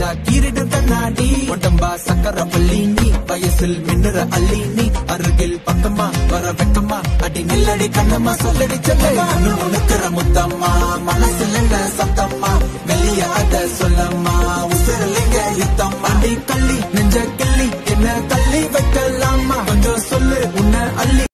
வச்சா கீரிடு கண்ணாடி உடம்பா சக்கர பள்ளி நீ வயசில் மின்னுற அள்ளி நீ அருகில் பக்கமா வர வெக்கமா அடி நில்லடி கண்ணம்மா சொல்லடி செல்லமா நுணுக்கிற முத்தம்மா மனசுல சத்தம்மா வெளிய அத சொல்லம்மா உசிரலிங்க யுத்தம்மா அடி கள்ளி